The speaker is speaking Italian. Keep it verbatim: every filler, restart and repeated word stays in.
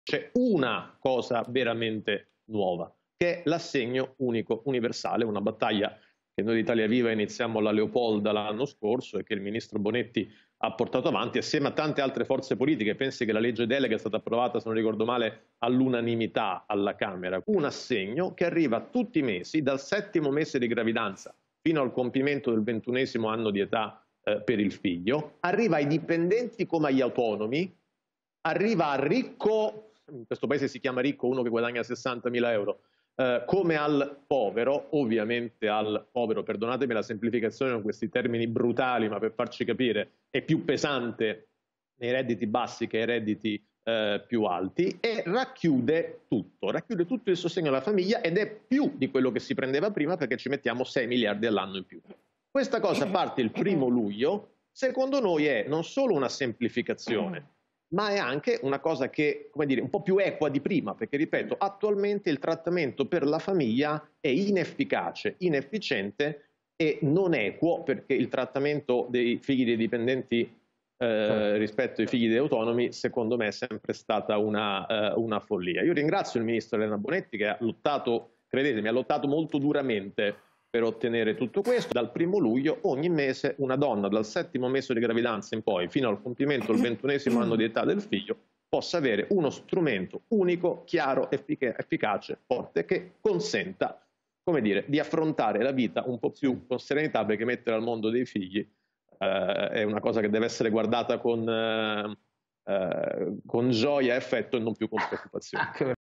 C'è una cosa veramente nuova, che è l'assegno unico universale, una battaglia che noi di Italia Viva iniziamo alla Leopolda l'anno scorso e che il ministro Bonetti ha portato avanti assieme a tante altre forze politiche. Pensi che la legge delega è stata approvata, se non ricordo male, all'unanimità alla Camera. Un assegno che arriva tutti i mesi, dal settimo mese di gravidanza fino al compimento del ventunesimo anno di età eh, per il figlio, arriva ai dipendenti come agli autonomi, arriva al ricco, in questo paese si chiama ricco uno che guadagna sessantamila euro, eh, come al povero, ovviamente al povero, perdonatemi la semplificazione con questi termini brutali, ma per farci capire è più pesante nei redditi bassi che ai redditi eh, più alti, e racchiude tutto, racchiude tutto il sostegno alla famiglia ed è più di quello che si prendeva prima, perché ci mettiamo sei miliardi all'anno in più. Questa cosa parte il primo luglio, secondo noi è non solo una semplificazione, ma è anche una cosa che, come dire, un po' più equa di prima, perché, ripeto, attualmente il trattamento per la famiglia è inefficace, inefficiente e non equo, perché il trattamento dei figli dei dipendenti eh, rispetto ai figli degli autonomi, secondo me, è sempre stata una, eh, una follia. Io ringrazio il ministro Elena Bonetti, che ha lottato, credetemi, ha lottato molto duramente per ottenere tutto questo. Dal primo luglio ogni mese una donna dal settimo mese di gravidanza in poi fino al compimento del ventunesimo anno di età del figlio possa avere uno strumento unico, chiaro, effic- efficace, forte, che consenta, come dire, di affrontare la vita un po' più con serenità, perché mettere al mondo dei figli eh, è una cosa che deve essere guardata con, eh, eh, con gioia e affetto e non più con preoccupazione.